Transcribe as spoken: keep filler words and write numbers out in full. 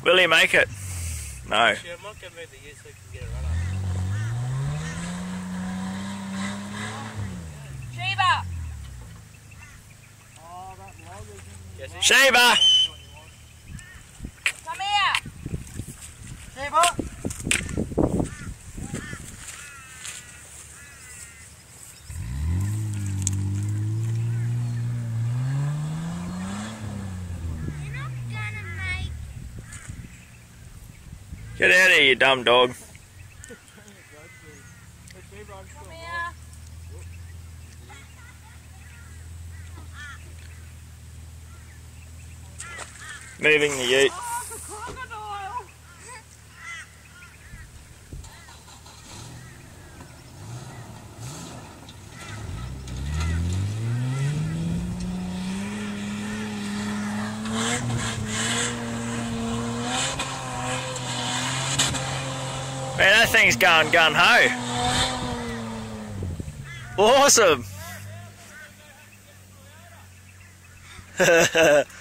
Will he make it? No. Actually, I might go move the ute so we can get a run up. Sheba! Oh, that log is in Sheba! Come here! Sheba! Get out of here, you dumb dog. Come here! Moving the ute. Oh, the crocodile! Man, that thing's going gun-ho. Awesome.